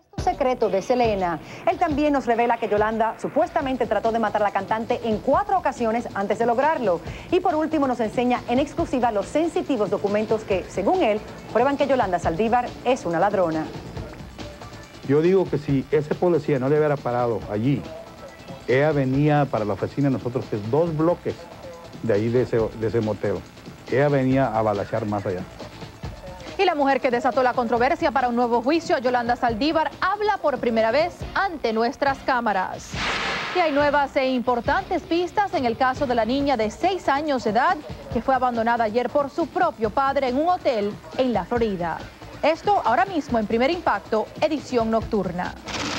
Secreto de Selena. Él también nos revela que Yolanda supuestamente trató de matar a la cantante en 4 ocasiones antes de lograrlo. Y por último nos enseña en exclusiva los sensitivos documentos que, según él, prueban que Yolanda Saldívar es una ladrona. Yo digo que si ese policía no le hubiera parado allí, ella venía para la oficina de nosotros, que es 2 bloques de ahí de ese motel. Ella venía a balacear más allá. Y la mujer que desató la controversia para un nuevo juicio, Yolanda Saldívar, habla por primera vez ante nuestras cámaras. Y hay nuevas e importantes pistas en el caso de la niña de 6 años de edad que fue abandonada ayer por su propio padre en un hotel en la Florida. Esto ahora mismo en Primer Impacto, edición nocturna.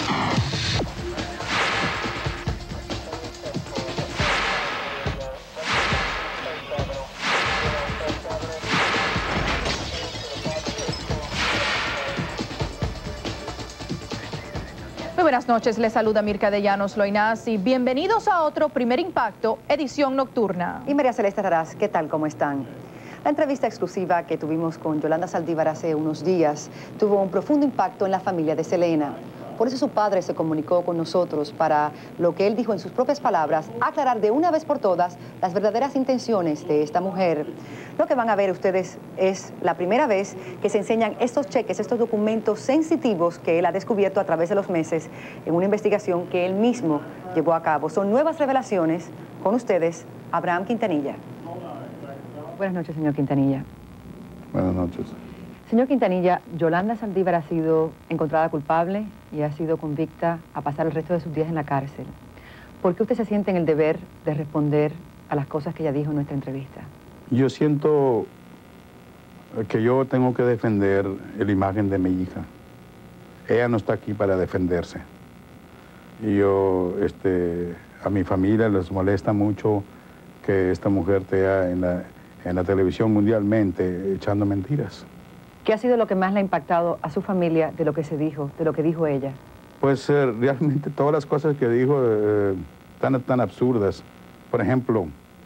Muy buenas noches, les saluda Mirka de Llanos Loinás y bienvenidos a otro Primer Impacto, edición nocturna. Y María Celeste Raraz, ¿qué tal? ¿Cómo están? La entrevista exclusiva que tuvimos con Yolanda Saldívar hace unos días tuvo un profundo impacto en la familia de Selena. Por eso su padre se comunicó con nosotros para, lo que él dijo en sus propias palabras, aclarar de una vez por todas las verdaderas intenciones de esta mujer. Lo que van a ver ustedes es la primera vez que se enseñan estos cheques, estos documentos sensitivos que él ha descubierto a través de los meses en una investigación que él mismo llevó a cabo. Son nuevas revelaciones. Con ustedes, Abraham Quintanilla. Buenas noches, señor Quintanilla. Buenas noches. Señor Quintanilla, Yolanda Saldívar ha sido encontrada culpable y ha sido convicta a pasar el resto de sus días en la cárcel. ¿Por qué usted se siente en el deber de responder a las cosas que ella dijo en nuestra entrevista? Yo siento que yo tengo que defender la imagen de mi hija. Ella no está aquí para defenderse. Y yo, a mi familia les molesta mucho que esta mujer esté en la televisión mundialmente echando mentiras. ¿Qué ha sido lo que más le ha impactado a su familia de lo que se dijo, de lo que dijo ella? Pues realmente todas las cosas que dijo tan absurdas. Por ejemplo,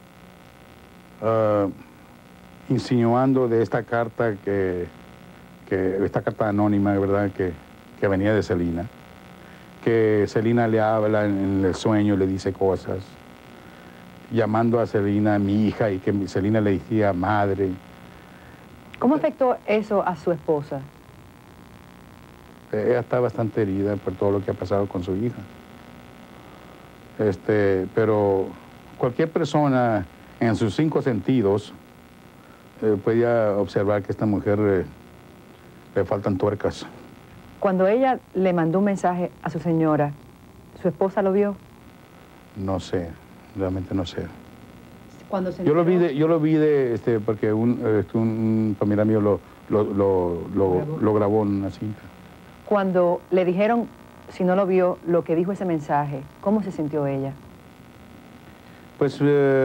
insinuando de esta carta esta carta anónima, ¿verdad?, que venía de Selena, que Selena le habla en el sueño, le dice cosas, llamando a Selena mi hija y que Selena le decía madre. ¿Cómo afectó eso a su esposa? Ella está bastante herida por todo lo que ha pasado con su hija. Pero cualquier persona en sus 5 sentidos podía observar que a esta mujer le faltan tuercas. Cuando ella le mandó un mensaje a su señora, ¿su esposa lo vio? No sé, realmente no sé. Yo lo vi porque un familiar mío lo grabó en una cinta. Cuando le dijeron, si no lo vio, lo que dijo ese mensaje, ¿cómo se sintió ella? Pues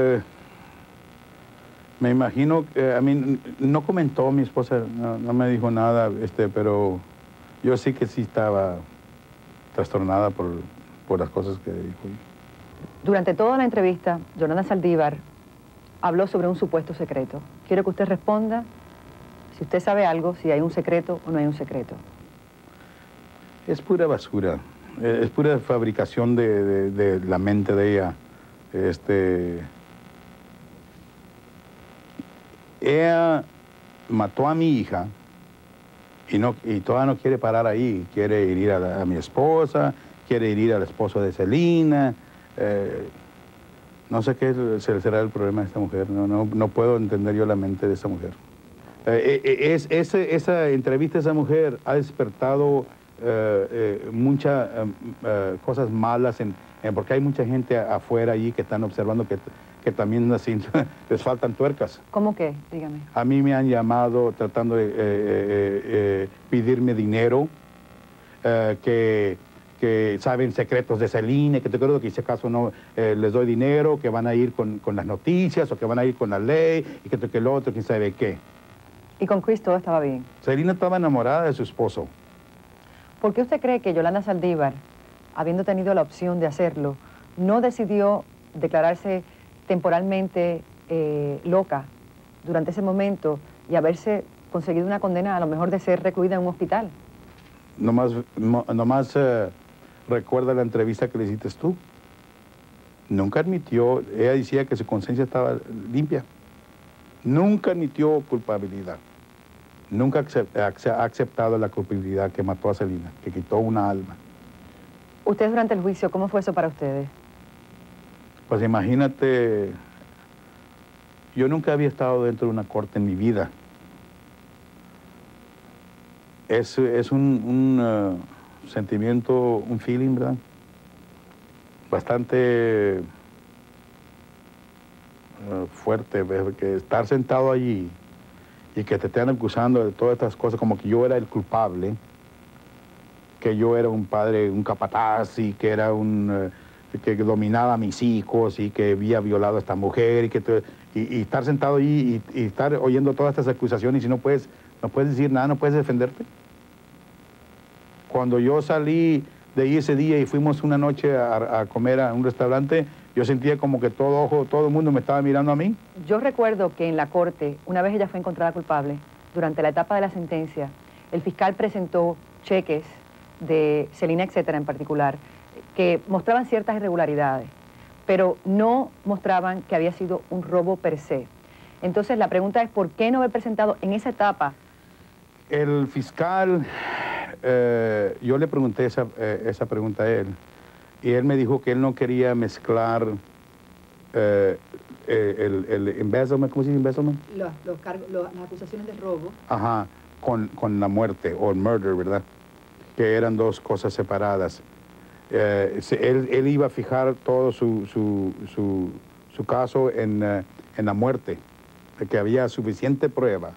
me imagino que a mí no comentó mi esposa, no me dijo nada, pero yo sí que sí estaba trastornada por las cosas que dijo. Durante toda la entrevista, Yolanda Saldívar habló sobre un supuesto secreto. Quiero que usted responda si usted sabe algo, si hay un secreto o no hay un secreto. Es pura basura, es pura fabricación de la mente de ella. Ella mató a mi hija y todavía no quiere parar ahí. Quiere herir a mi esposa, quiere herir al esposo de Selena. No sé qué será el problema de esta mujer. No puedo entender yo la mente de esa mujer. Esa entrevista a esa mujer ha despertado muchas cosas malas, porque hay mucha gente afuera allí que están observando que también así, les faltan tuercas. ¿Cómo qué? Dígame. A mí me han llamado tratando de pedirme dinero, que saben secretos de Selena, que te acuerdo que si acaso no les doy dinero, que van a ir con las noticias o que van a ir con la ley y que el otro, quién sabe qué. ¿Y con Chris todo estaba bien? Selena estaba enamorada de su esposo. ¿Por qué usted cree que Yolanda Saldívar, habiendo tenido la opción de hacerlo, no decidió declararse temporalmente loca durante ese momento y haberse conseguido una condena a lo mejor de ser recluida en un hospital? nomás recuerda la entrevista que le hiciste tú. Nunca admitió, ella decía que su conciencia estaba limpia. Nunca admitió culpabilidad. Nunca ha aceptado la culpabilidad que mató a Celina, que quitó una alma. Ustedes durante el juicio, ¿cómo fue eso para ustedes? Pues imagínate, yo nunca había estado dentro de una corte en mi vida. Es un sentimiento, un feeling, ¿verdad? Bastante fuerte, que estar sentado allí y que te estén acusando de todas estas cosas, como que yo era el culpable, que yo era un padre, un capataz, y que era que dominaba a mis hijos y que había violado a esta mujer, y estar sentado allí y estar oyendo todas estas acusaciones y no puedes decir nada, no puedes defenderte. Cuando yo salí de ahí ese día y fuimos una noche a comer a un restaurante, yo sentía como que todo el mundo me estaba mirando a mí. Yo recuerdo que en la corte, una vez ella fue encontrada culpable, durante la etapa de la sentencia, el fiscal presentó cheques de Celina, etcétera, en particular, que mostraban ciertas irregularidades, pero no mostraban que había sido un robo per se. Entonces la pregunta es, ¿por qué no haber presentado en esa etapa? El fiscal, yo le pregunté esa pregunta a él, y él me dijo que él no quería mezclar el embezzlement, ¿cómo se dice embezzlement? Las acusaciones de robo. Ajá, con la muerte, o el murder, ¿verdad? Que eran dos cosas separadas. Él iba a fijar todo su caso en la muerte, de que había suficiente prueba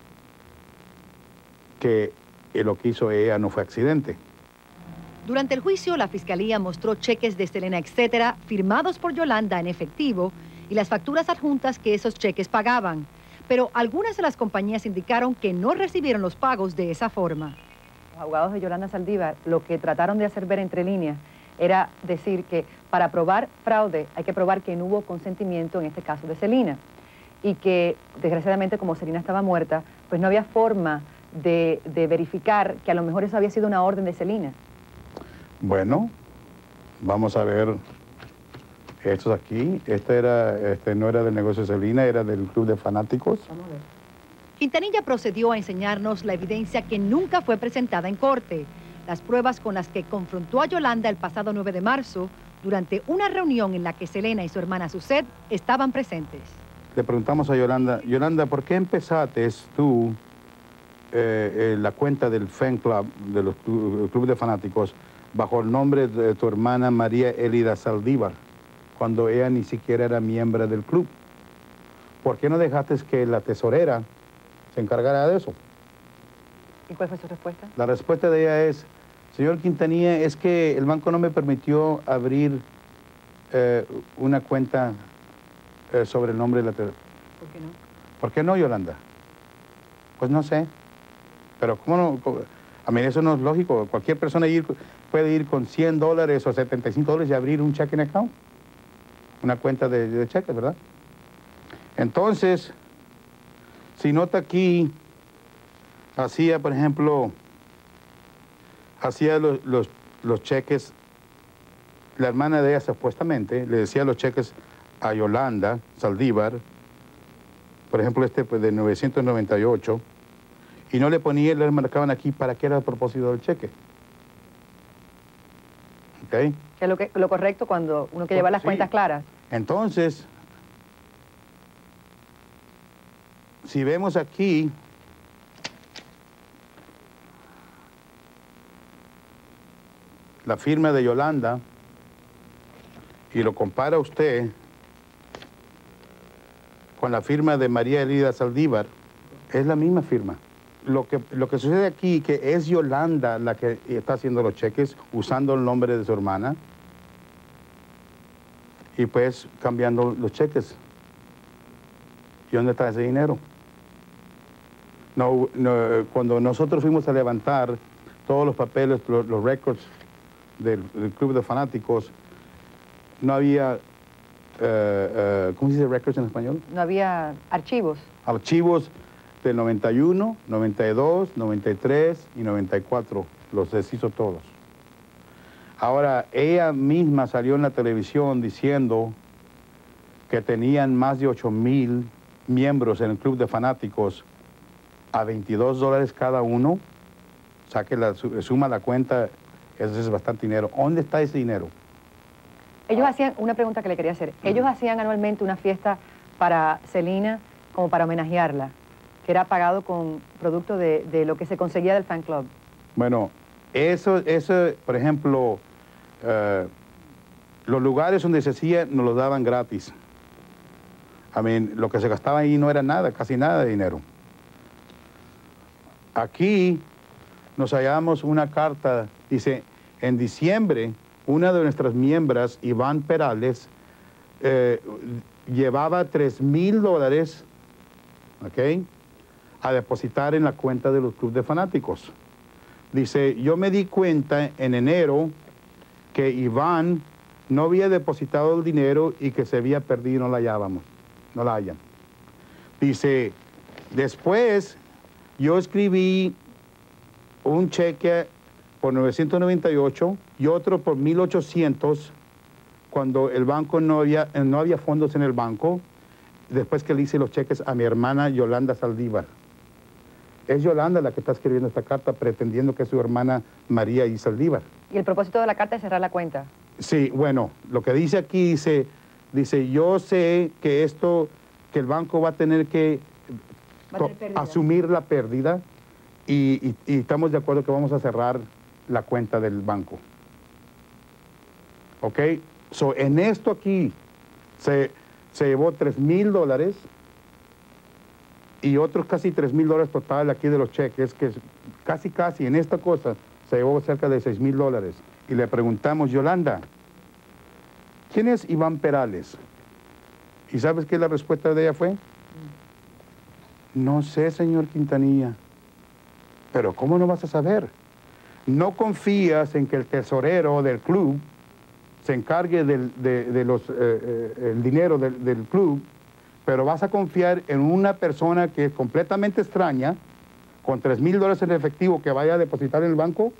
que lo que hizo ella no fue accidente. Durante el juicio, la Fiscalía mostró cheques de Celina, etcétera, firmados por Yolanda en efectivo y las facturas adjuntas que esos cheques pagaban. Pero algunas de las compañías indicaron que no recibieron los pagos de esa forma. Los abogados de Yolanda Saldívar lo que trataron de hacer ver entre líneas era decir que para probar fraude hay que probar que no hubo consentimiento en este caso de Celina y que desgraciadamente como Celina estaba muerta, pues no había forma de verificar que a lo mejor eso había sido una orden de Celina. Bueno, vamos a ver estos aquí. Este no era del negocio de Celina, era del club de fanáticos. Vamos a ver. Quintanilla procedió a enseñarnos la evidencia que nunca fue presentada en corte, las pruebas con las que confrontó a Yolanda el pasado 9 de marzo durante una reunión en la que Selena y su hermana Suset estaban presentes. Le preguntamos a Yolanda, Yolanda, ¿por qué empezaste tú la cuenta del fan club, del club de fanáticos, bajo el nombre de tu hermana María Elida Saldívar, cuando ella ni siquiera era miembro del club? ¿Por qué no dejaste que la tesorera se encargara de eso? ¿Y cuál fue su respuesta? La respuesta de ella es, señor Quintanilla, es que el banco no me permitió abrir una cuenta sobre el nombre de la tesorera. ¿Por qué no? ¿Por qué no, Yolanda? Pues no sé. Pero ¿cómo no? A mí eso no es lógico. Cualquier persona puede ir con $100 o $75 y abrir un checking account. Una cuenta de cheques, ¿verdad? Entonces, si nota aquí, hacía, por ejemplo, los cheques, la hermana de ella supuestamente le decía los cheques a Yolanda Saldívar, por ejemplo, pues, de 998, y no le ponía, le marcaban aquí para qué era el propósito del cheque. ¿Ok? Que es lo correcto cuando uno quiere llevar las cuentas claras. Entonces, si vemos aquí, la firma de Yolanda, y lo compara usted con la firma de María Elida Saldívar, es la misma firma. Lo que sucede aquí, que es Yolanda la que está haciendo los cheques, usando el nombre de su hermana, y pues cambiando los cheques. ¿Y dónde está ese dinero? Cuando nosotros fuimos a levantar todos los papeles, los records del club de fanáticos, no había, ¿cómo se dice records en español? No había archivos. Archivos del 91, 92, 93 y 94. Los deshizo todos. Ahora, ella misma salió en la televisión diciendo que tenían más de 8,000 miembros en el club de fanáticos a $22 cada uno. Saque suma la cuenta, eso es bastante dinero. ¿Dónde está ese dinero? Ellos hacían, una pregunta que le quería hacer, ellos hacían anualmente una fiesta para Selena, como para homenajearla, que era pagado con producto de lo que se conseguía del fan club. Bueno, eso por ejemplo, los lugares donde se hacía nos los daban gratis. Lo que se gastaba ahí no era nada, casi nada de dinero. Aquí nos hallamos una carta, dice, en diciembre, una de nuestras miembros, Iván Perales, llevaba $3,000, ¿ok?, a depositar en la cuenta de los clubes de fanáticos. Dice, yo me di cuenta en enero que Iván no había depositado el dinero y que se había perdido y no la hallábamos, no la hallan. Dice, después yo escribí un cheque por 998 y otro por 1,800 cuando el banco no había fondos en el banco, después que le hice los cheques a mi hermana Yolanda Saldívar. Es Yolanda la que está escribiendo esta carta pretendiendo que es su hermana María y Saldívar. ¿Y el propósito de la carta es cerrar la cuenta? Sí, bueno, lo que dice aquí dice yo sé que que el banco va a tener que asumir la pérdida y estamos de acuerdo que vamos a cerrar la cuenta del banco. ¿Ok? So, en esto aquí se llevó $3,000 y otros casi $3,000 total aquí de los cheques, que casi en esta cosa se llevó cerca de $6,000. Y le preguntamos, Yolanda, ¿quién es Iván Perales? ¿Y sabes qué la respuesta de ella fue? No sé, señor Quintanilla. Pero ¿cómo no vas a saber? No confías en que el tesorero del club se encargue del dinero del club, pero vas a confiar en una persona que es completamente extraña, con $3,000 en efectivo que vaya a depositar en el banco.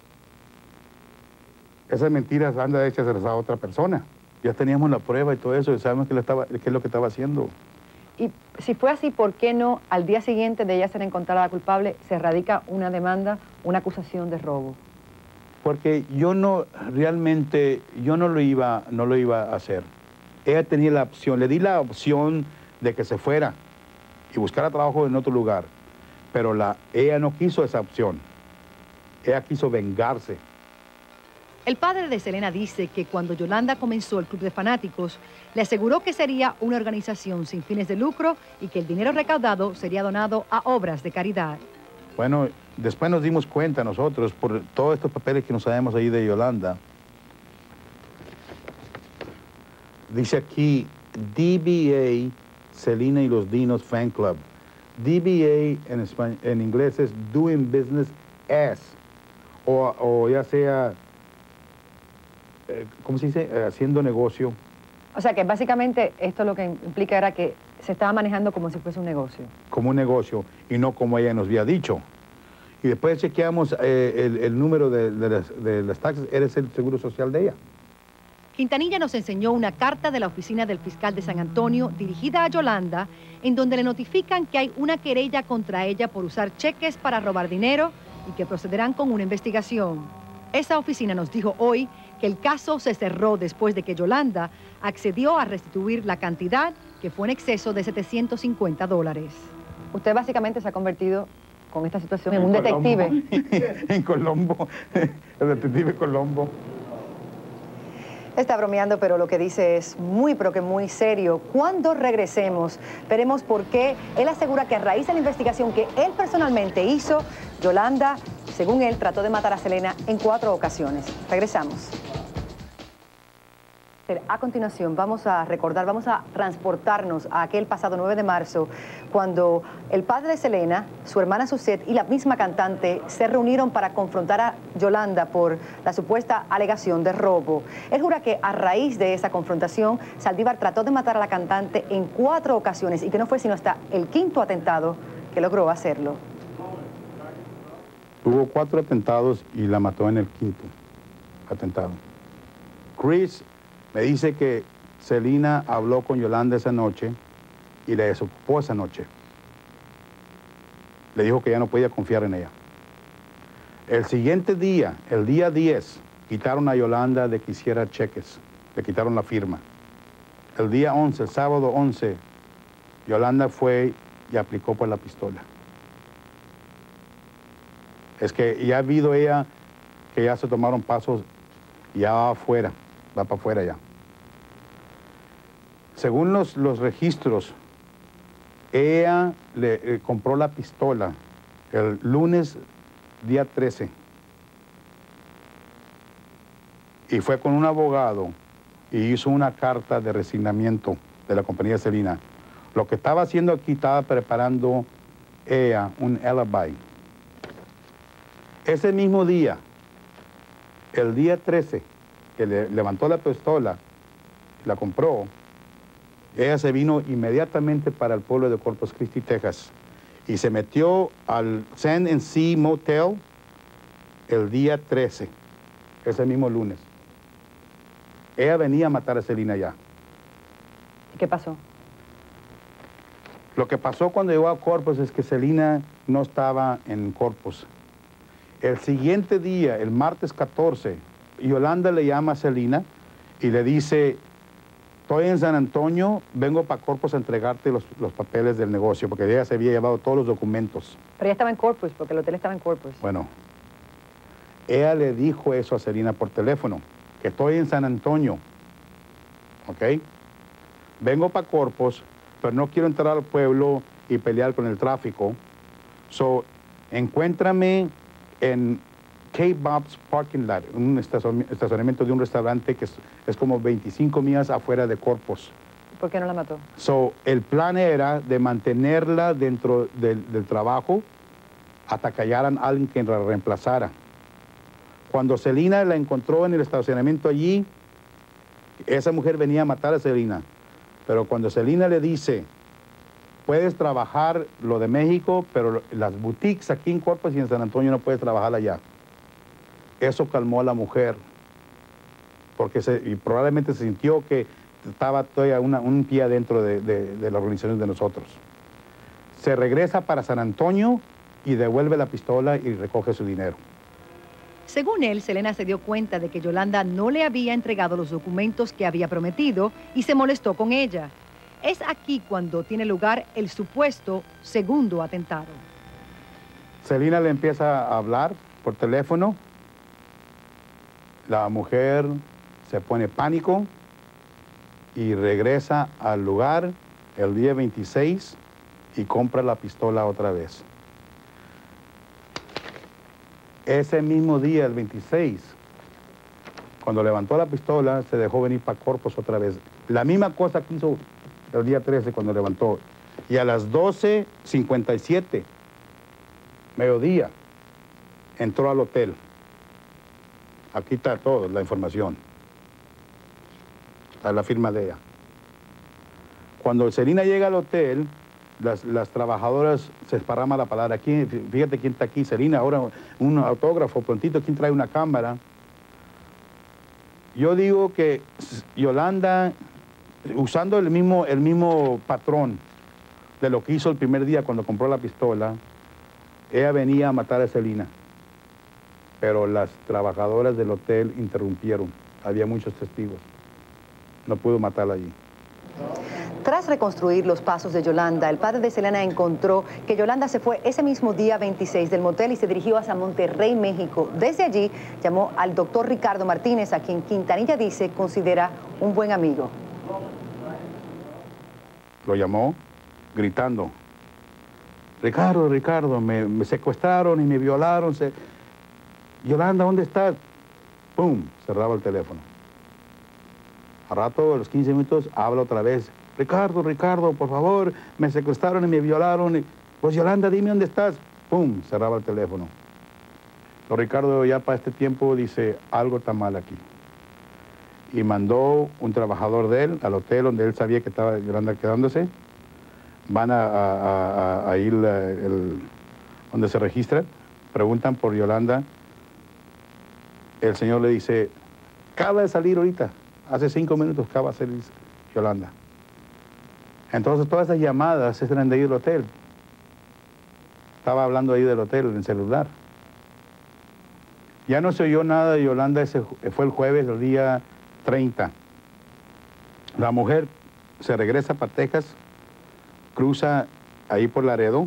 Esas mentiras anda hechas a otra persona. Ya teníamos la prueba y todo eso, y sabemos qué es lo que estaba haciendo. Y si fue así, ¿por qué no al día siguiente de ella ser encontrada culpable se radica una demanda, una acusación de robo? Porque yo no lo iba a hacer. Ella tenía la opción, le di la opción de que se fuera y buscara trabajo en otro lugar, pero ella no quiso esa opción. Ella quiso vengarse. El padre de Selena dice que cuando Yolanda comenzó el club de fanáticos, le aseguró que sería una organización sin fines de lucro y que el dinero recaudado sería donado a obras de caridad. Bueno, después nos dimos cuenta nosotros, por todos estos papeles que nos sabemos ahí de Yolanda. Dice aquí, DBA, Selena y los Dinos Fan Club. DBA en inglés es Doing Business As, o ya sea, ¿cómo se dice? Haciendo negocio. O sea que básicamente esto lo que implica era que se estaba manejando como si fuese un negocio. Como un negocio y no como ella nos había dicho. Y después chequeamos el número de las taxas, eres el seguro social de ella. Quintanilla nos enseñó una carta de la oficina del fiscal de San Antonio dirigida a Yolanda, en donde le notifican que hay una querella contra ella por usar cheques para robar dinero y que procederán con una investigación. Esa oficina nos dijo hoy que el caso se cerró después de que Yolanda accedió a restituir la cantidad que fue en exceso de $750. Usted básicamente se ha convertido con esta situación en un detective. En Colombo, el detective Colombo. Está bromeando, pero lo que dice es muy, pero que muy serio. Cuando regresemos, veremos por qué él asegura que a raíz de la investigación que él personalmente hizo, Yolanda, según él, trató de matar a Selena en 4 ocasiones. Regresamos. A continuación vamos a recordar, vamos a transportarnos a aquel pasado 9 de marzo cuando el padre de Selena, su hermana Suzette y la misma cantante se reunieron para confrontar a Yolanda por la supuesta alegación de robo. Él jura que a raíz de esa confrontación Saldívar trató de matar a la cantante en 4 ocasiones y que no fue sino hasta el 5.º atentado que logró hacerlo. Hubo 4 atentados y la mató en el 5º atentado. Chris me dice que Celina habló con Yolanda esa noche y le desocupó esa noche. Le dijo que ya no podía confiar en ella. El siguiente día, el día 10, quitaron a Yolanda de que hiciera cheques. Le quitaron la firma. El día 11, el sábado 11, Yolanda fue y aplicó por la pistola. Es que ya ha habido ella que ya se tomaron pasos, ya va afuera, va para afuera ya. Según los registros, ella le compró la pistola el lunes día 13 y fue con un abogado y hizo una carta de resignamiento de la compañía Celina. Lo que estaba haciendo aquí, estaba preparando ella un alibi. Ese mismo día, el día 13, que le levantó la pistola, la compró, ella se vino inmediatamente para el pueblo de Corpus Christi, Texas, y se metió al Sand and Sea Motel el día 13, ese mismo lunes. Ella venía a matar a Celina ya. ¿Y qué pasó? Lo que pasó cuando llegó a Corpus es que Celina no estaba en Corpus. El siguiente día, el martes 14, Yolanda le llama a Celina y le dice: estoy en San Antonio, vengo para Corpus a entregarte los papeles del negocio, porque ella se había llevado todos los documentos. Pero ella estaba en Corpus, porque el hotel estaba en Corpus. Bueno, ella le dijo eso a Celina por teléfono, que estoy en San Antonio, ¿ok? Vengo para Corpus, pero no quiero entrar al pueblo y pelear con el tráfico. So, encuéntrame en K-Bob's Parking Lot, un estacionamiento de un restaurante que es como 25 millas afuera de Corpus. ¿Por qué no la mató? So, el plan era de mantenerla dentro del trabajo hasta que hallaran a alguien que la reemplazara. Cuando Celina la encontró en el estacionamiento allí, esa mujer venía a matar a Celina. Pero cuando Celina le dice: puedes trabajar lo de México, pero las boutiques aquí en Corpus y en San Antonio no puedes trabajar allá. Eso calmó a la mujer, porque y probablemente se sintió que estaba todavía un pie adentro de la organización de nosotros. Se regresa para San Antonio y devuelve la pistola y recoge su dinero. Según él, Celina se dio cuenta de que Yolanda no le había entregado los documentos que había prometido y se molestó con ella. Es aquí cuando tiene lugar el supuesto segundo atentado. Celina le empieza a hablar por teléfono. La mujer se pone pánico y regresa al lugar el día 26 y compra la pistola otra vez. Ese mismo día, el 26, cuando levantó la pistola, se dejó venir para Corpus otra vez. La misma cosa que hizo el día 13 cuando levantó. Y a las 12:57, mediodía, entró al hotel. Aquí está todo, la información. Está la firma de ella. Cuando Celina llega al hotel, las trabajadoras se esparraman la palabra. Aquí, fíjate quién está aquí, Celina, ahora un autógrafo, prontito, quién trae una cámara. Yo digo que Yolanda, usando el mismo patrón de lo que hizo el primer día cuando compró la pistola, ella venía a matar a Celina. Pero las trabajadoras del hotel interrumpieron. Había muchos testigos. No pudo matarla allí. Tras reconstruir los pasos de Yolanda, el padre de Celina encontró que Yolanda se fue ese mismo día 26 del motel y se dirigió hacia Monterrey, México. Desde allí llamó al doctor Ricardo Martínez, a quien Quintanilla dice considera un buen amigo. Lo llamó gritando: Ricardo, me secuestraron y me violaron. Yolanda, ¿dónde estás? ¡Pum! Cerraba el teléfono. A rato, a los 15 minutos, habla otra vez: Ricardo, por favor, me secuestraron y me violaron. Pues Yolanda, dime dónde estás. ¡Pum! Cerraba el teléfono. Pero Ricardo ya para este tiempo dice: algo está mal aquí. Y mandó un trabajador de él al hotel donde él sabía que estaba Yolanda quedándose. van a ir donde se registran, preguntan por Yolanda. El señor le dice, acaba de salir ahorita, hace 5 minutos acaba de salir Yolanda. Entonces todas esas llamadas eran de ahí del hotel. Estaba hablando ahí del hotel en celular. Ya no se oyó nada de Yolanda, ese fue el jueves, el día 30. La mujer se regresa para Texas, cruza ahí por Laredo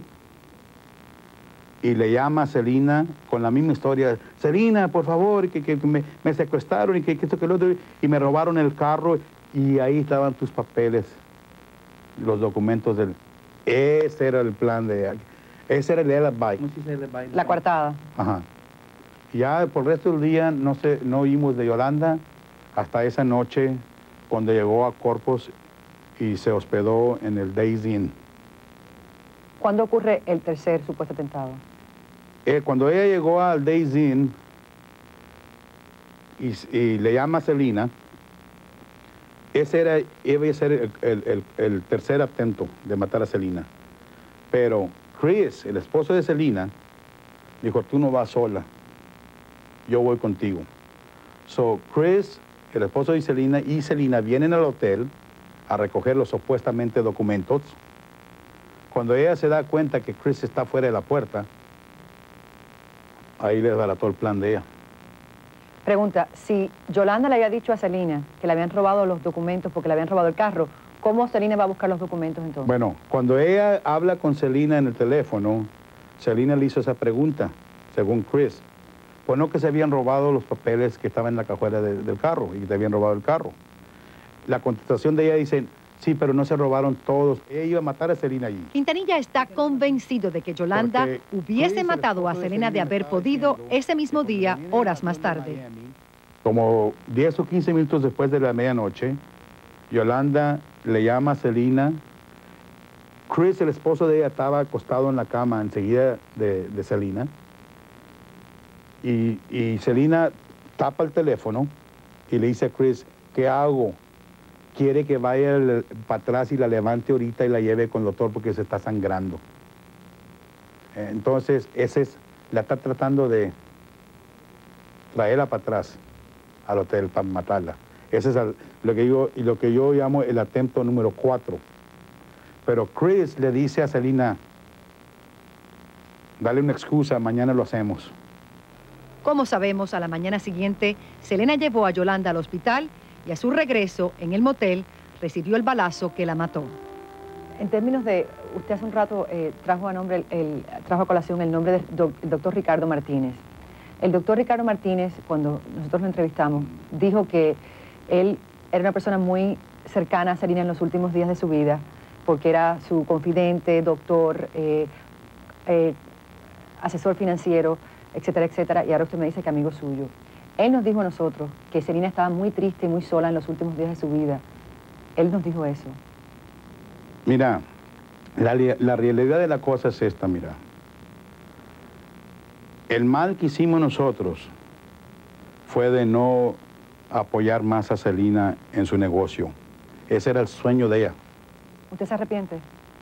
y le llama a Celina con la misma historia. Celina, por favor, que me secuestraron y que esto, que lo otro, y me robaron el carro y ahí estaban tus papeles, los documentos del... Ese era el plan de... Ese era el alibi. La coartada. Ajá. Ya por el resto del día no oímos de Yolanda hasta esa noche cuando llegó a Corpus y se hospedó en el Days Inn. ¿Cuándo ocurre el tercer supuesto atentado? Cuando ella llegó al Days Inn y le llama a Celina, ese iba a ser el tercer atento de matar a Celina. Pero Chris, el esposo de Celina, dijo, tú no vas sola, yo voy contigo. So Chris, el esposo de Celina, y Celina vienen al hotel a recoger los supuestamente documentos. Cuando ella se da cuenta que Chris está fuera de la puerta, ahí le desbarató el plan de ella. Pregunta, si Yolanda le había dicho a Celina que le habían robado los documentos porque le habían robado el carro, ¿cómo Celina va a buscar los documentos entonces? Bueno, cuando ella habla con Celina en el teléfono, Celina le hizo esa pregunta, según Chris. Pues no que se habían robado los papeles que estaban en la cajuela del carro y que te habían robado el carro. La contestación de ella dice, sí, pero no se robaron todos. Ella iba a matar a Celina allí. Quintanilla está convencido de que Yolanda hubiese matado a Celina de haber podido ese mismo día, horas más tarde. Como 10 o 15 minutos después de la medianoche, Yolanda le llama a Celina. Chris, el esposo de ella, estaba acostado en la cama enseguida de Celina. Y Celina tapa el teléfono y le dice a Chris, ¿qué hago? Quiere que vaya para atrás y la levante ahorita y la lleve con el doctor porque se está sangrando. Entonces, la está tratando de traerla para atrás al hotel para matarla. Ese es lo que yo llamo el atento número 4. Pero Chris le dice a Celina, dale una excusa, mañana lo hacemos. Como sabemos, a la mañana siguiente, Celina llevó a Yolanda al hospital y a su regreso en el motel recibió el balazo que la mató. En términos de, usted hace un rato trajo a colación el nombre del doctor Ricardo Martínez. El doctor Ricardo Martínez, cuando nosotros lo entrevistamos, dijo que él era una persona muy cercana a Celina en los últimos días de su vida, porque era su confidente, doctor, asesor financiero, etcétera, etcétera, y ahora usted me dice que amigo suyo. Él nos dijo a nosotros que Celina estaba muy triste y muy sola en los últimos días de su vida. Él nos dijo eso. Mira, la realidad de la cosa es esta, mira. El mal que hicimos nosotros fue de no apoyar más a Celina en su negocio. Ese era el sueño de ella. ¿Usted se arrepiente?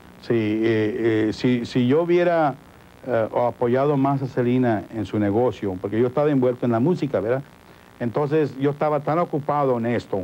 Sí, si yo hubiera apoyado más a Celina en su negocio, porque yo estaba envuelto en la música, ¿verdad? Entonces yo estaba tan ocupado en esto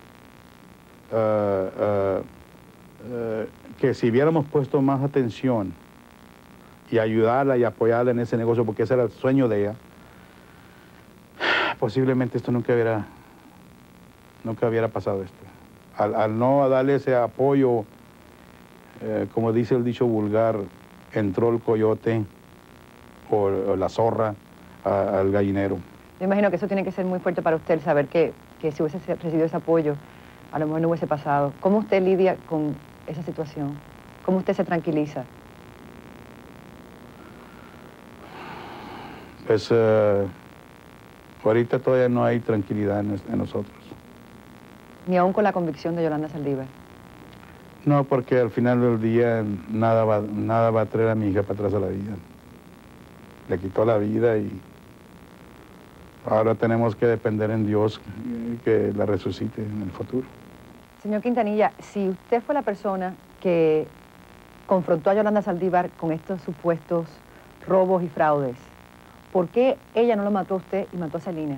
que si hubiéramos puesto más atención y ayudarla y apoyarla en ese negocio, porque ese era el sueño de ella, posiblemente esto nunca hubiera pasado esto. Al no darle ese apoyo, como dice el dicho vulgar, entró el coyote o la zorra al gallinero. Me imagino que eso tiene que ser muy fuerte para usted, saber que si hubiese recibido ese apoyo, a lo mejor no hubiese pasado. ¿Cómo usted lidia con esa situación? ¿Cómo usted se tranquiliza? Pues ahorita todavía no hay tranquilidad en nosotros. Ni aún con la convicción de Yolanda Saldívar. No, porque al final del día nada va a traer a mi hija para atrás a la vida. Le quitó la vida y ahora tenemos que depender en Dios que la resucite en el futuro. Señor Quintanilla, si usted fue la persona que confrontó a Yolanda Saldívar con estos supuestos robos y fraudes. ¿Por qué ella no lo mató a usted y mató a Celina?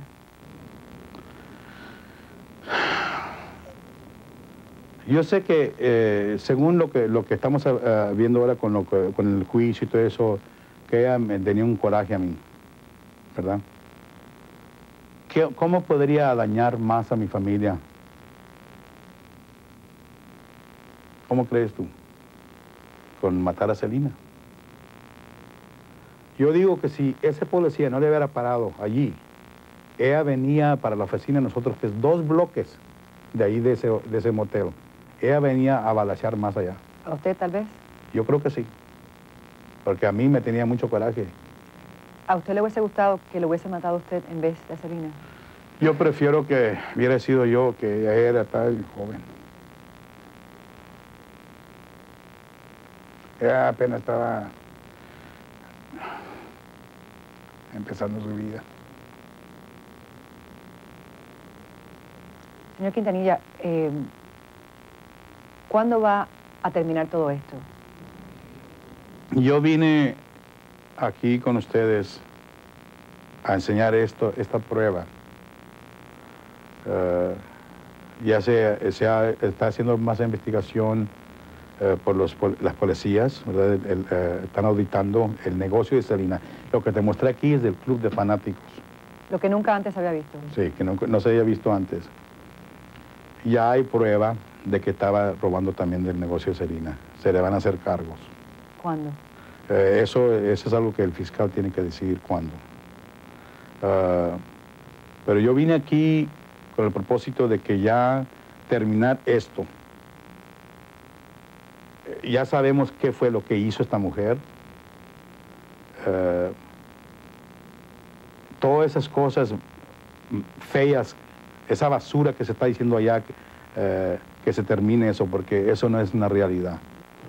Yo sé que según lo que estamos viendo ahora con el juicio y todo eso, que ella me tenía un coraje a mí, ¿verdad? ¿Cómo podría dañar más a mi familia? ¿Cómo crees tú? Con matar a Celina. Yo digo que si ese policía no le hubiera parado allí, ella venía para la oficina de nosotros, que es 2 bloques de ahí de ese motel. Ella venía a balacear más allá. ¿A usted tal vez? Yo creo que sí, porque a mí me tenía mucho coraje. ¿A usted le hubiese gustado que lo hubiese matado a usted en vez de a Celina? Yo prefiero que hubiera sido yo, que ella era tan joven. Ella apenas estaba empezando su vida. Señor Quintanilla, ¿cuándo va a terminar todo esto? Yo vine aquí con ustedes a enseñar esta prueba. Ya está haciendo más investigación por las policías, ¿verdad? Están auditando el negocio de Celina. Lo que te mostré aquí es del club de fanáticos. Lo que nunca antes había visto. Sí, que no se había visto antes. Ya hay prueba de que estaba robando también del negocio de Celina. Se le van a hacer cargos. ¿Cuándo? Eso es algo que el fiscal tiene que decidir cuándo. Pero yo vine aquí con el propósito de que ya terminar esto. Ya sabemos qué fue lo que hizo esta mujer. Todas esas cosas feas, esa basura que se está diciendo allá, que se termine eso, porque eso no es una realidad.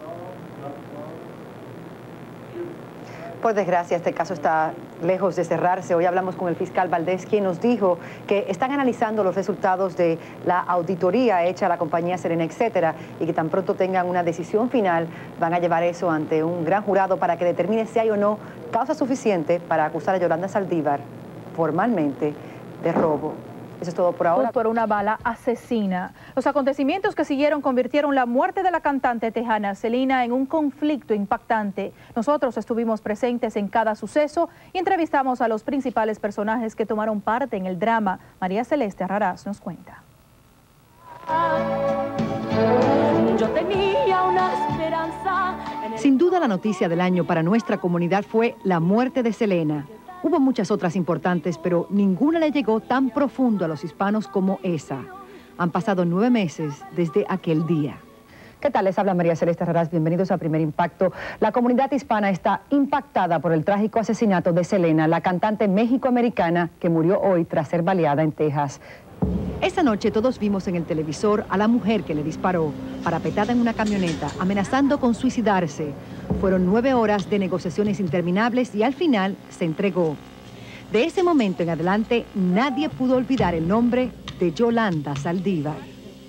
Por desgracia, este caso está lejos de cerrarse. Hoy hablamos con el fiscal Valdés, quien nos dijo que están analizando los resultados de la auditoría hecha a la compañía Selena, etcétera, y que tan pronto tengan una decisión final, van a llevar eso ante un gran jurado para que determine si hay o no causa suficiente para acusar a Yolanda Saldívar formalmente de robo. Eso es todo por ahora. Por una bala asesina. Los acontecimientos que siguieron convirtieron la muerte de la cantante tejana Celina en un conflicto impactante. Nosotros estuvimos presentes en cada suceso y entrevistamos a los principales personajes que tomaron parte en el drama. María Celeste Arrarás nos cuenta. Yo tenía una esperanza. Sin duda la noticia del año para nuestra comunidad fue la muerte de Celena. Hubo muchas otras importantes, pero ninguna le llegó tan profundo a los hispanos como esa. Han pasado 9 meses desde aquel día. ¿Qué tal? Les habla María Celeste Arrarás. Bienvenidos a Primer Impacto. La comunidad hispana está impactada por el trágico asesinato de Celena, la cantante mexicoamericana que murió hoy tras ser baleada en Texas. Esa noche todos vimos en el televisor a la mujer que le disparó, parapetada en una camioneta, amenazando con suicidarse. Fueron 9 horas de negociaciones interminables y al final se entregó. De ese momento en adelante, nadie pudo olvidar el nombre de Yolanda Saldívar.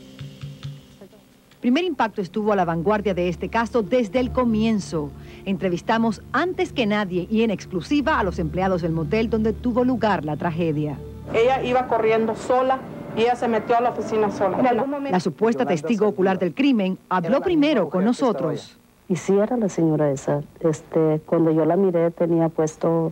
Primer Impacto estuvo a la vanguardia de este caso desde el comienzo. Entrevistamos antes que nadie y en exclusiva a los empleados del motel donde tuvo lugar la tragedia. Ella iba corriendo sola y ella se metió a la oficina sola. La supuesta testigo ocular del crimen habló primero con nosotros. Y sí era la señora esa. Cuando yo la miré tenía puesto,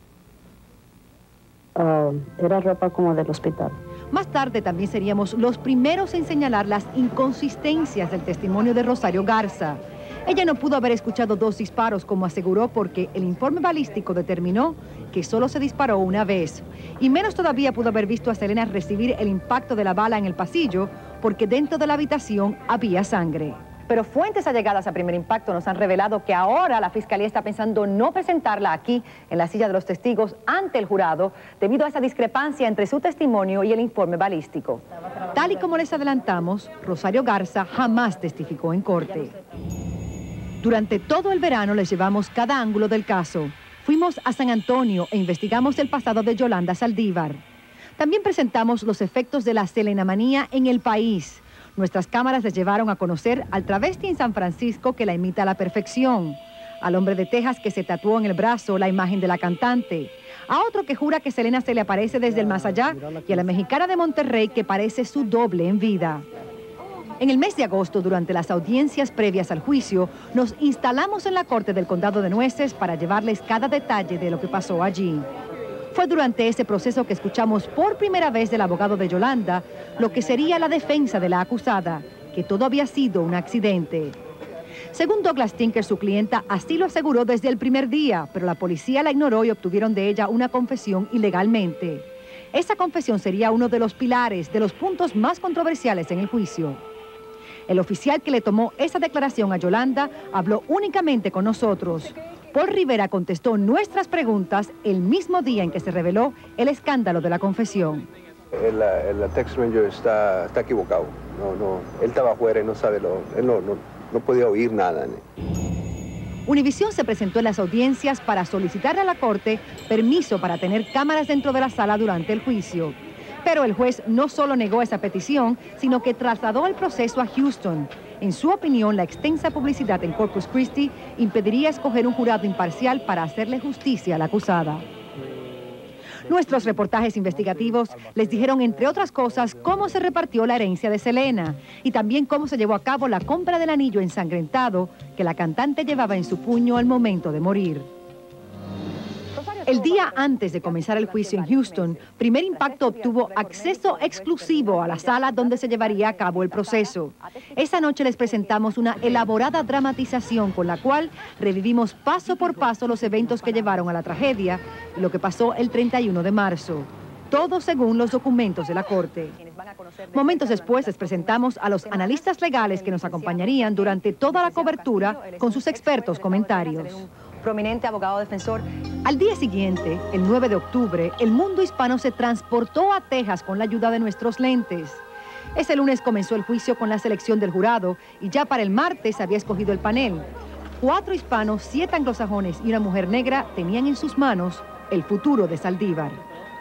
era ropa como del hospital. Más tarde también seríamos los primeros en señalar las inconsistencias del testimonio de Rosario Garza. Ella no pudo haber escuchado 2 disparos, como aseguró, porque el informe balístico determinó que solo se disparó una vez. Y menos todavía pudo haber visto a Celena recibir el impacto de la bala en el pasillo, porque dentro de la habitación había sangre. Pero fuentes allegadas a Primer Impacto nos han revelado que ahora la Fiscalía está pensando no presentarla aquí, en la silla de los testigos, ante el jurado, debido a esa discrepancia entre su testimonio y el informe balístico. Tal y como les adelantamos, Rosario Garza jamás testificó en corte. Durante todo el verano les llevamos cada ángulo del caso. Fuimos a San Antonio e investigamos el pasado de Yolanda Saldívar. También presentamos los efectos de la Selenamanía en el país. Nuestras cámaras les llevaron a conocer al travesti en San Francisco que la imita a la perfección, al hombre de Texas que se tatuó en el brazo la imagen de la cantante, a otro que jura que Selena se le aparece desde el más allá y a la mexicana de Monterrey que parece su doble en vida. En el mes de agosto, durante las audiencias previas al juicio, nos instalamos en la corte del condado de Nueces para llevarles cada detalle de lo que pasó allí. Fue durante ese proceso que escuchamos por primera vez del abogado de Yolanda lo que sería la defensa de la acusada, que todo había sido un accidente. Según Douglas Tinker, su clienta así lo aseguró desde el primer día, pero la policía la ignoró y obtuvieron de ella una confesión ilegalmente. Esa confesión sería uno de los pilares, de los puntos más controversiales en el juicio. El oficial que le tomó esa declaración a Yolanda habló únicamente con nosotros. Paul Rivera contestó nuestras preguntas el mismo día en que se reveló el escándalo de la confesión. El text ranger está equivocado. Él estaba afuera y no sabe él no podía oír nada. Univisión se presentó en las audiencias para solicitarle a la corte permiso para tener cámaras dentro de la sala durante el juicio. Pero el juez no solo negó esa petición, sino que trasladó el proceso a Houston. En su opinión, la extensa publicidad en Corpus Christi impediría escoger un jurado imparcial para hacerle justicia a la acusada. Nuestros reportajes investigativos les dijeron, entre otras cosas, cómo se repartió la herencia de Selena y también cómo se llevó a cabo la compra del anillo ensangrentado que la cantante llevaba en su puño al momento de morir. El día antes de comenzar el juicio en Houston, Primer Impacto obtuvo acceso exclusivo a la sala donde se llevaría a cabo el proceso. Esa noche les presentamos una elaborada dramatización con la cual revivimos paso por paso los eventos que llevaron a la tragedia y lo que pasó el 31 de marzo. Todo según los documentos de la corte. Momentos después les presentamos a los analistas legales que nos acompañarían durante toda la cobertura con sus expertos comentarios. Prominente abogado defensor. Al día siguiente, el 9 de octubre, el mundo hispano se transportó a Texas con la ayuda de nuestros lentes. Ese lunes comenzó el juicio con la selección del jurado y ya para el martes había escogido el panel. 4 hispanos, 7 anglosajones y una mujer negra tenían en sus manos el futuro de Saldívar.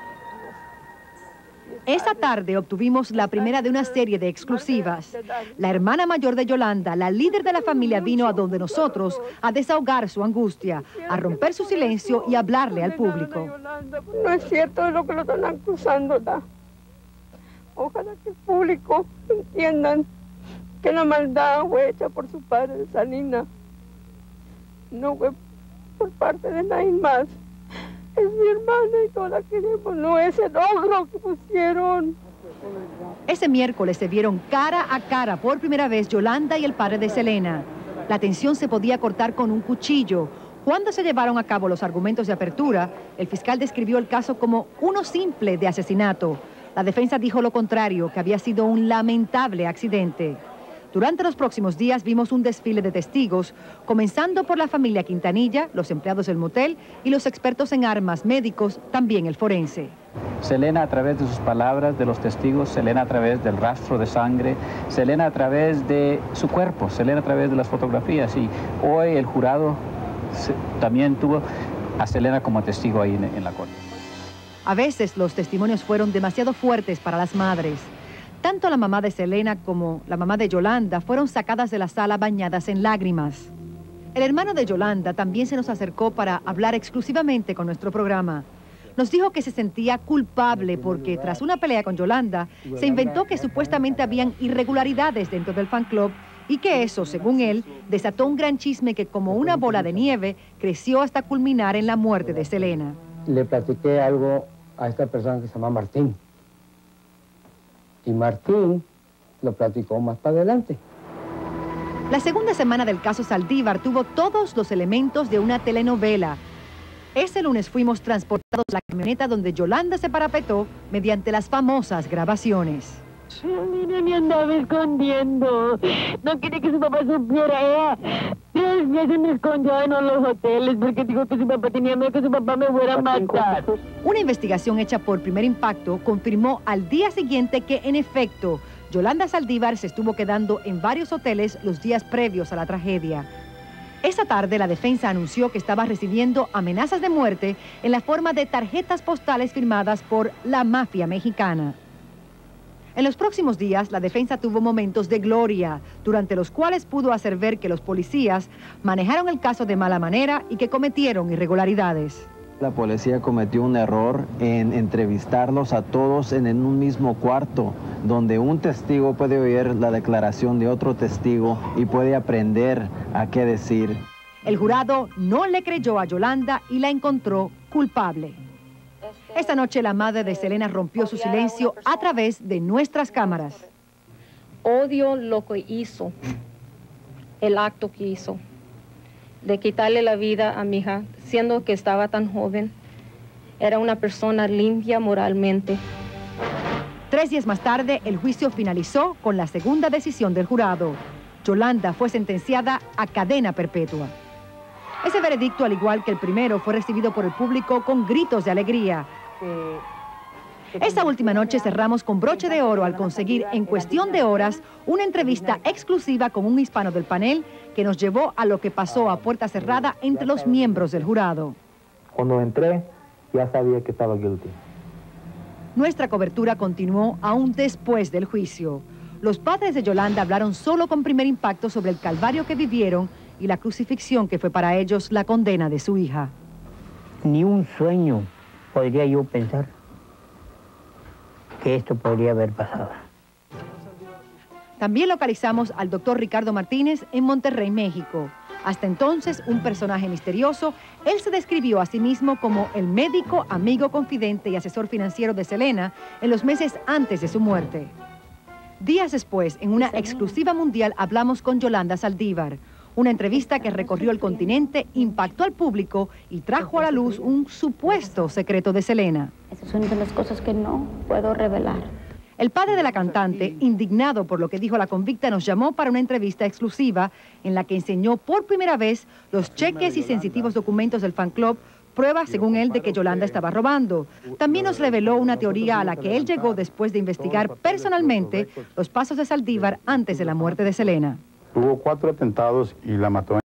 Esa tarde obtuvimos la primera de una serie de exclusivas. La hermana mayor de Yolanda, la líder de la familia, vino a donde nosotros a desahogar su angustia, a romper su silencio y hablarle al público. No es cierto de lo que lo están acusando, ¿da? Ojalá que el público entiendan que la maldad fue hecha por su padre de Salina. No fue por parte de nadie más. Es mi hermana y toda la queremos, no es el ogro que pusieron. Ese miércoles se vieron cara a cara por primera vez Yolanda y el padre de Selena. La tensión se podía cortar con un cuchillo. Cuando se llevaron a cabo los argumentos de apertura, el fiscal describió el caso como uno simple de asesinato. La defensa dijo lo contrario, que había sido un lamentable accidente. Durante los próximos días vimos un desfile de testigos, comenzando por la familia Quintanilla, los empleados del motel y los expertos en armas, médicos, también el forense. Selena a través de sus palabras, de los testigos, Selena a través del rastro de sangre, Selena a través de su cuerpo, Selena a través de las fotografías. Y hoy el jurado también tuvo a Selena como testigo ahí en la corte. A veces los testimonios fueron demasiado fuertes para las madres. Tanto la mamá de Selena como la mamá de Yolanda fueron sacadas de la sala bañadas en lágrimas. El hermano de Yolanda también se nos acercó para hablar exclusivamente con nuestro programa. Nos dijo que se sentía culpable porque tras una pelea con Yolanda se inventó que supuestamente habían irregularidades dentro del fan club y que eso, según él, desató un gran chisme que como una bola de nieve creció hasta culminar en la muerte de Selena. Le platiqué algo a esta persona que se llama Martín. Y Martín lo platicó más para adelante. La segunda semana del caso Saldívar tuvo todos los elementos de una telenovela. Ese lunes fuimos transportados a la camioneta donde Yolanda se parapetó mediante las famosas grabaciones. Selena me andaba escondiendo. No quería que su papá supiera. 3 meses me escondió en los hoteles porque dijo que su papá tenía miedo que su papá me fuera a matar. Una investigación hecha por Primer Impacto confirmó al día siguiente que, en efecto, Yolanda Saldívar se estuvo quedando en varios hoteles los días previos a la tragedia. Esa tarde, la defensa anunció que estaba recibiendo amenazas de muerte en la forma de tarjetas postales firmadas por la mafia mexicana. En los próximos días, la defensa tuvo momentos de gloria, durante los cuales pudo hacer ver que los policías manejaron el caso de mala manera y que cometieron irregularidades. La policía cometió un error en entrevistarlos a todos en un mismo cuarto, donde un testigo puede oír la declaración de otro testigo y puede aprender a qué decir. El jurado no le creyó a Yolanda y la encontró culpable. Esta noche la madre de Selena rompió su silencio a través de nuestras cámaras. Odio lo que hizo, el acto que hizo, de quitarle la vida a mi hija, siendo que estaba tan joven. Era una persona limpia moralmente. 3 días más tarde, el juicio finalizó con la segunda decisión del jurado. Yolanda fue sentenciada a cadena perpetua. Ese veredicto, al igual que el primero, fue recibido por el público con gritos de alegría. Esta última noche cerramos con broche de oro al conseguir en cuestión de horas una entrevista exclusiva con un hispano del panel que nos llevó a lo que pasó a puerta cerrada entre los miembros del jurado. Cuando entré, ya sabía que estaba guilty. Nuestra cobertura continuó aún después del juicio. Los padres de Yolanda hablaron solo con Primer Impacto sobre el calvario que vivieron y la crucifixión que fue para ellos la condena de su hija. Ni un sueño podría yo pensar que esto podría haber pasado. También localizamos al doctor Ricardo Martínez en Monterrey, México. Hasta entonces, un personaje misterioso, él se describió a sí mismo como el médico, amigo, confidente y asesor financiero de Selena en los meses antes de su muerte. Días después, en una exclusiva mundial, hablamos con Yolanda Saldívar. Una entrevista que recorrió el continente, impactó al público y trajo a la luz un supuesto secreto de Selena. Esas son de las cosas que no puedo revelar. El padre de la cantante, indignado por lo que dijo la convicta, nos llamó para una entrevista exclusiva en la que enseñó por primera vez los cheques y sensitivos documentos del fan club, prueba, según él, de que Yolanda estaba robando. También nos reveló una teoría a la que él llegó después de investigar personalmente los pasos de Saldívar antes de la muerte de Selena. Hubo 4 atentados y la mató